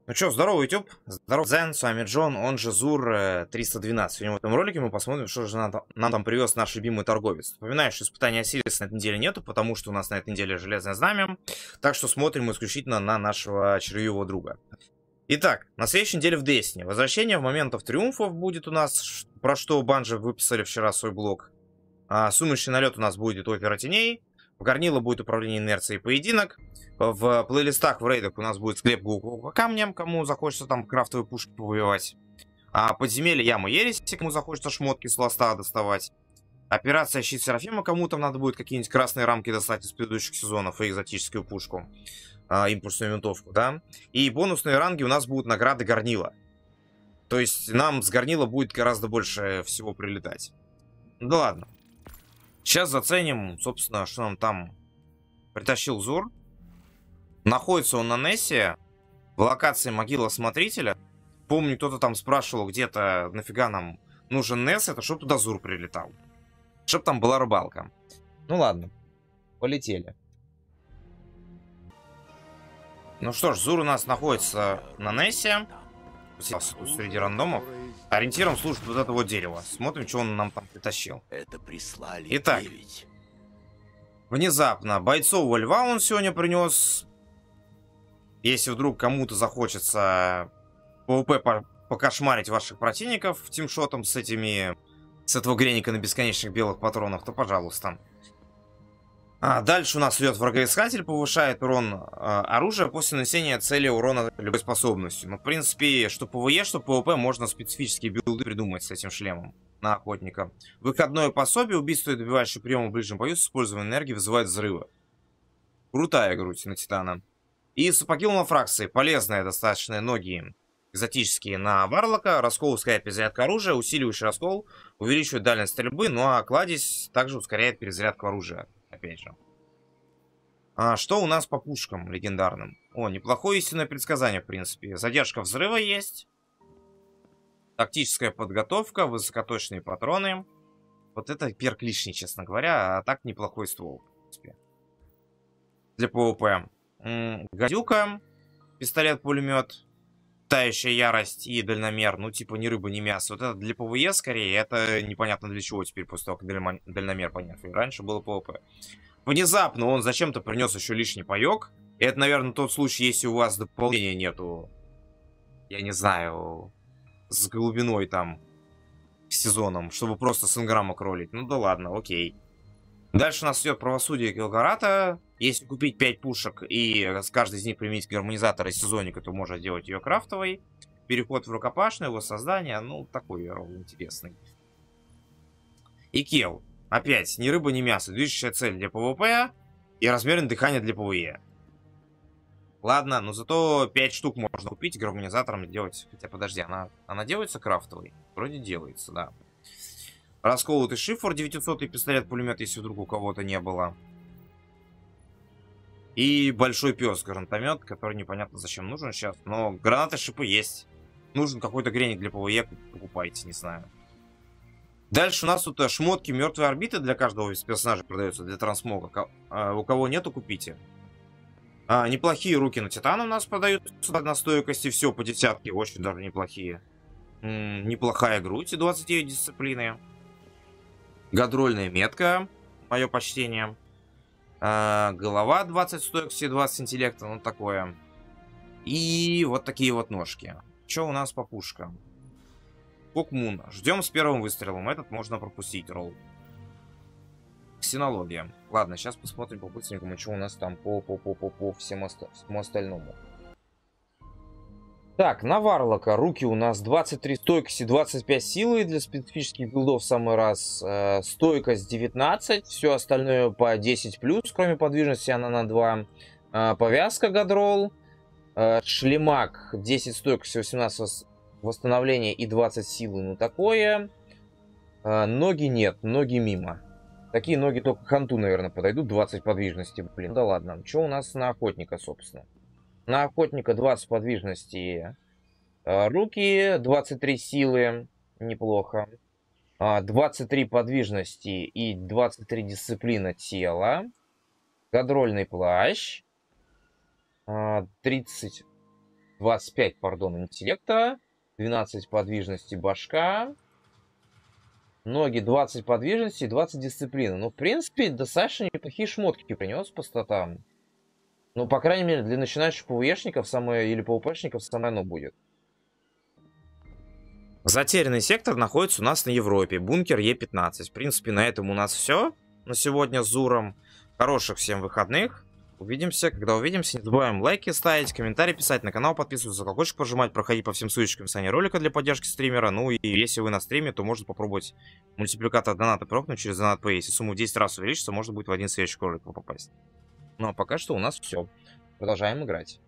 Ну что, здорово, YouTube. Здорово, Зен, с вами Джон, он же Зур 312. Сегодня в этом ролике мы посмотрим, что же нам там привез наш любимый торговец. Напоминаю, что испытания Осириса на этой неделе нету, потому что у нас на этой неделе Железное Знамя. Так что смотрим исключительно на нашего червивого друга. Итак, на следующей неделе в Destiny. Возвращение в моментов триумфов будет у нас, про что Банжи выписали вчера свой блог. Сумеречный налет у нас будет Опера Теней. В Горнило будет управление инерцией и поединок. В плейлистах в рейдах у нас будет склеп по камням, кому захочется там крафтовые пушки повоевать. Подземелье Яма Ереси, кому захочется шмотки с ласта доставать. Операция Щит Серафима, кому там надо будет какие-нибудь красные рамки достать из предыдущих сезонов и экзотическую пушку. Импульсную винтовку, да. И бонусные ранги у нас будут награды Горнила. То есть нам с Горнила будет гораздо больше всего прилетать. Да ладно. Сейчас заценим, собственно, что нам там притащил Зур. Находится он на Нессе, в локации Могила Смотрителя. Помню, кто-то там спрашивал где-то, нафига нам нужен Несс, это чтоб туда Зур прилетал. Чтоб там была рыбалка. Ну ладно, полетели. Ну что ж, Зур у нас находится на Нессе. Среди рандомов. Ориентиром служит вот это вот дерево. Смотрим, что он нам там притащил. Итак, внезапно бойцового льва он сегодня принес. Если вдруг кому-то захочется ПВП покошмарить ваших противников тимшотом с этого греника на бесконечных белых патронах, то пожалуйста. Дальше у нас идет врагоискатель, повышает урон оружия после нанесения цели урона любой способностью. Ну, в принципе, что ПВЕ, что ПВП, можно специфические билды придумать с этим шлемом на охотника. Выходное пособие, убийство и добивающее приема в ближнем бою с использованием энергии вызывает взрывы. Крутая грудь на Титана. И сапоги лунофракции, полезные достаточно ноги экзотические на Варлока, раскол ускоряет перезарядку оружия, усиливающий раскол увеличивает дальность стрельбы, ну а кладезь также ускоряет перезарядку оружия. Опять же. Что у нас по пушкам легендарным? Неплохое истинное предсказание, в принципе. Задержка взрыва есть. Тактическая подготовка, высокоточные патроны. Вот это перк лишний, честно говоря. А так неплохой ствол, в принципе. Для ПВП. Гадюка. Пистолет-пулемет. Тающая ярость и дальномер. Ну, типа, ни рыба, ни мясо. Вот это для ПВЕ скорее. Это непонятно для чего теперь, после того, как дальномер понятно. Раньше было ПВП. Внезапно он зачем-то принес еще лишний паек. И это, наверное, тот случай, если у вас дополнения нету. Я не знаю. С глубиной там. Сезоном. Чтобы просто с инграммок ролить. Ну да ладно, окей. Дальше у нас идет правосудие Гилгарата. Если купить 5 пушек и с каждой из них применить гармонизатор и сезонника, то можно сделать ее крафтовой. Переход в рукопашное, его создание, ну, такой ролл интересный. И Кел. Опять, ни рыба, ни мясо. Движущая цель для ПВП и размерное дыхание для ПВЕ. Ладно, но зато 5 штук можно купить гармонизатором делать. Хотя, подожди, она делается крафтовой? Вроде делается, да. Расколотый шифр, 900-й пистолет-пулемет, если вдруг у кого-то не было. И большой пес, гранатомет, который непонятно зачем нужен сейчас. Но гранаты, шипы есть. Нужен какой-то греник для ПВЕ, покупайте, не знаю. Дальше у нас тут шмотки мертвой орбиты для каждого из персонажей продаются, для трансмога. У кого нету, купите. Неплохие руки на Титана у нас продаются на стойкости. Все по десятке, очень даже неплохие. Неплохая грудь и 29 дисциплины. Гадрольная метка, мое почтение. Голова 20 стойкости, 20 интеллекта, ну такое. И вот такие вот ножки. Что у нас по пушкам? Кокмун. Ждем с первым выстрелом. Этот можно пропустить, ролл. Ксенология. Ладно, сейчас посмотрим по-быстренькому, что у нас там по всему остальному. Так, на Варлока руки у нас 23 стойкости, 25 силы. Для специфических билдов в самый раз. Стойкость 19. Все остальное по 10+, кроме подвижности она на 2. Повязка Гадрол. Шлемак 10 стойкости, 18 восстановления и 20 силы. Ну такое. Ноги нет, ноги мимо. Такие ноги только Ханту, наверное, подойдут. 20 подвижности, блин. Да ладно. Что у нас на охотника, собственно? На охотника 20 подвижности руки, 23 силы, неплохо. 23 подвижности и 23 дисциплина тела. Гадрольный плащ. 30 25, пардон, интеллекта. 12 подвижности башка. Ноги 20 подвижности и 20 дисциплины. Ну, в принципе, достаточно неплохие шмотки принес по статам. Ну, по крайней мере, для начинающих ПВЕшников самое, или ПВПшников самое оно будет. Затерянный сектор находится у нас на Европе. Бункер Е15. В принципе, на этом у нас все на сегодня с Зуром. Хороших всем выходных. Увидимся. Когда увидимся, не забываем лайки ставить, комментарии писать, на канал подписываться, колокольчик пожимать, проходить по всем ссылочкам в описании ролика для поддержки стримера. Ну и если вы на стриме, то можно попробовать мультипликатор доната прокнуть через донат Pay. Если сумма в 10 раз увеличится, можно будет в один следующий ролик попасть. Ну а пока что у нас все. Продолжаем играть.